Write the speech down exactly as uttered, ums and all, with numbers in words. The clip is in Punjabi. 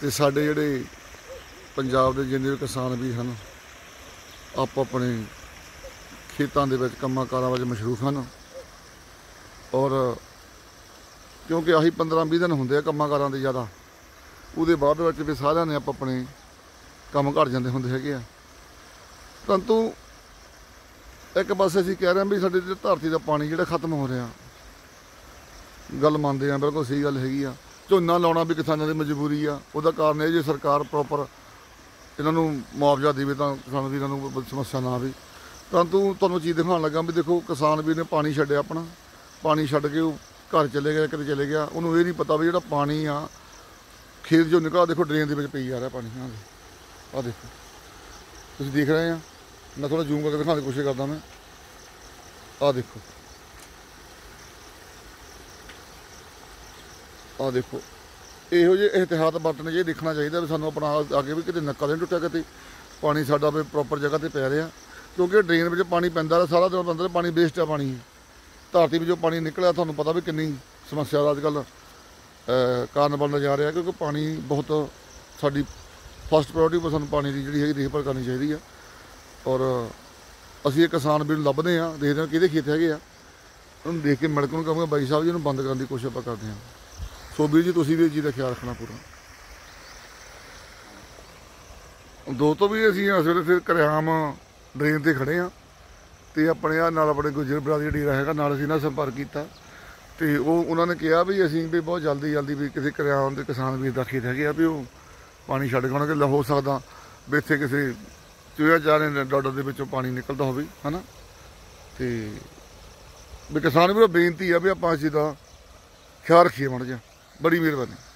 ਤੇ ਸਾਡੇ ਜਿਹੜੇ ਪੰਜਾਬ ਦੇ ਜਿੰਨੇ ਵੀ ਕਿਸਾਨ ਵੀ ਹਨ ਆਪੋ ਆਪਣੇ ਖੇਤਾਂ ਦੇ ਵਿੱਚ ਕੰਮਾਂ ਕਾਰਾਂ ਵਿੱਚ ਮਸ਼ਰੂਫ ਹਨ। ਔਰ ਕਿਉਂਕਿ ਆਹੀ ਪੰਦਰਾਂ ਵੀਹ ਦਿਨ ਹੁੰਦੇ ਆ ਕੰਮਾਂ ਕਾਰਾਂ ਦੇ ਜ਼ਿਆਦਾ, ਉਹਦੇ ਬਾਅਦ ਵਿੱਚ ਵੀ ਸਾਰਿਆਂ ਨੇ ਆਪੋ ਆਪਣੇ ਕੰਮ ਘੱਟ ਜਾਂਦੇ ਹੁੰਦੇ ਹੈਗੇ ਆ। ਪਰੰਤੂ ਇੱਕ ਪਾਸੇ ਅਸੀਂ ਕਹਿ ਰਹੇ ਹਾਂ ਵੀ ਸਾਡੇ ਧਰਤੀ ਦਾ ਪਾਣੀ ਜਿਹੜਾ ਖਤਮ ਹੋ ਰਿਹਾ, ਗੱਲ ਮੰਨਦੇ ਆ, ਬਿਲਕੁਲ ਸਹੀ ਗੱਲ ਹੈਗੀ ਆ। ਝੋਨਾ ਲਾਉਣਾ ਵੀ ਕਿਸਾਨਾਂ ਦੀ ਮਜਬੂਰੀ ਆ। ਉਹਦਾ ਕਾਰਨ ਇਹ ਜੇ ਸਰਕਾਰ ਪ੍ਰੋਪਰ ਇਹਨਾਂ ਨੂੰ ਮੁਆਵਜ਼ਾ ਦੇਵੇ ਤਾਂ ਕਿਸਾਨ ਵੀਰਾਂ ਨੂੰ ਸਮੱਸਿਆ ਨਾ ਆਵੇ। ਪਰੰਤੂ ਤੁਹਾਨੂੰ ਚੀਜ਼ ਦਿਖਾਉਣ ਲੱਗਾ ਵੀ ਦੇਖੋ, ਕਿਸਾਨ ਵੀਰ ਨੇ ਪਾਣੀ ਛੱਡਿਆ, ਆਪਣਾ ਪਾਣੀ ਛੱਡ ਕੇ ਉਹ ਘਰ ਚਲੇ ਗਿਆ, ਕਿਤੇ ਚਲੇ ਗਿਆ। ਉਹਨੂੰ ਇਹ ਨਹੀਂ ਪਤਾ ਵੀ ਜਿਹੜਾ ਪਾਣੀ ਆ ਖੇਤ 'ਚੋਂ ਨਿਕਲਿਆ, ਦੇਖੋ ਡਰੇਨ ਦੇ ਵਿੱਚ ਪਈ ਜਾ ਰਿਹਾ ਪਾਣੀ। ਹਾਂ ਆਹ ਦੇਖੋ, ਤੁਸੀਂ ਦੇਖ ਰਹੇ ਆ। ਮੈਂ ਥੋੜ੍ਹਾ ਜ਼ੂਮ ਕਰਕੇ ਦਿਖਾਉਣ ਦੀ ਕੋਸ਼ਿਸ਼ ਕਰਦਾ ਮੈਂ। ਆਹ ਦੇਖੋ, ਆਹ ਦੇਖੋ, ਇਹੋ ਜਿਹੇ ਇਹਤਿਆਤ ਵਰਤਣੇ ਜੇ ਦੇਖਣਾ ਚਾਹੀਦਾ ਵੀ ਸਾਨੂੰ ਆਪਣਾ ਅੱਗੇ ਵੀ ਕਿਤੇ ਨੱਕਾ ਨਹੀਂ ਟੁੱਟਿਆ, ਕਿਤੇ ਪਾਣੀ ਸਾਡਾ ਵੀ ਪ੍ਰੋਪਰ ਜਗ੍ਹਾ 'ਤੇ ਪੈ ਰਿਹਾ। ਕਿਉਂਕਿ ਡਰੇਨ ਵਿੱਚ ਪਾਣੀ ਪੈਂਦਾ ਸਾਰਾ ਦਿਨ ਅੰਦਰ, ਪਾਣੀ ਵੇਸਟ ਆ ਪਾਣੀ। ਧਰਤੀ ਵਿੱਚੋਂ ਪਾਣੀ ਨਿਕਲਿਆ, ਤੁਹਾਨੂੰ ਪਤਾ ਵੀ ਕਿੰਨੀ ਸਮੱਸਿਆ ਦਾ ਅੱਜ ਕੱਲ੍ਹ ਕਾਰਨ ਬਣਦਾ ਜਾ ਰਿਹਾ। ਕਿਉਂਕਿ ਪਾਣੀ ਬਹੁਤ ਸਾਡੀ ਫਸਟ ਪ੍ਰਾਇਓਰਟੀ ਪਰ ਸਾਨੂੰ ਪਾਣੀ ਦੀ ਜਿਹੜੀ ਹੈਗੀ ਦੇਖਭਾਲ ਕਰਨੀ ਚਾਹੀਦੀ ਆ। ਔਰ ਅਸੀਂ ਇਹ ਕਿਸਾਨ ਵੀਰ ਨੂੰ ਲੱਭਦੇ ਹਾਂ, ਦੇਖਦੇ ਹਾਂ ਕਿਹਦੇ ਖੇਤ ਹੈਗੇ ਆ, ਉਹਨੂੰ ਦੇਖ ਕੇ ਮਿਲਕ ਨੂੰ ਕਹਾਂਗਾ ਬਾਈ ਸਾਹਿਬ ਜੀ ਉਹਨੂੰ ਬੰਦ ਕਰਨ ਦੀ ਕੋਸ਼ਿਸ਼ ਆਪਾਂ ਕਰਦੇ ਹਾਂ। ਸੋ ਵੀਰ ਜੀ ਤੁਸੀਂ ਵੀ ਇਸ ਚੀਜ਼ ਦਾ ਖਿਆਲ ਰੱਖਣਾ ਪੂਰਾ। ਦੋ ਤੋਂ ਵੀ ਅਸੀਂ ਇਸ ਵੇਲੇ ਫਿਰ ਕਰਿਆਮ ਡਰੇਨ 'ਤੇ ਖੜ੍ਹੇ ਹਾਂ ਅਤੇ ਆਪਣੇ ਆ ਨਾਲ ਆਪਣੇ ਗੁੱਜਰ ਬਰਾਦਰੀ ਡੇਰਾ ਹੈਗਾ, ਨਾਲ ਅਸੀਂ ਨਾਲ ਸੰਪਰਕ ਕੀਤਾ ਅਤੇ ਉਹ ਉਹਨਾਂ ਨੇ ਕਿਹਾ ਵੀ ਅਸੀਂ ਵੀ ਬਹੁਤ ਜਲਦੀ ਜਲਦੀ ਵੀ ਕਿਸੇ ਕਰਿਆਮ ਦੇ ਕਿਸਾਨ ਵੀਰ ਦਾ ਖੇਤ ਹੈਗੇ ਆ ਵੀ ਉਹ ਪਾਣੀ ਛੱਡ ਕੇ ਆਉਣਗੇ। ਹੋ ਸਕਦਾ ਵੀ ਇੱਥੇ ਕਿਸੇ ਚੂਹਿਆਂ ਚਾਰੇ ਡਾਡਰ ਦੇ ਵਿੱਚੋਂ ਪਾਣੀ ਨਿਕਲਦਾ ਹੋਵੇ, ਹੈ ਨਾ। ਅਤੇ ਵੀ ਕਿਸਾਨ ਵੀਰੋ ਬੇਨਤੀ ਆ ਵੀ ਆਪਾਂ ਇਸ ਚੀਜ਼ ਦਾ ਖਿਆਲ ਰੱਖੀਏ ਮਾੜਾ ਜਿਹਾ। ਬੜੀ ਮਿਹਰਬਾਨੀ।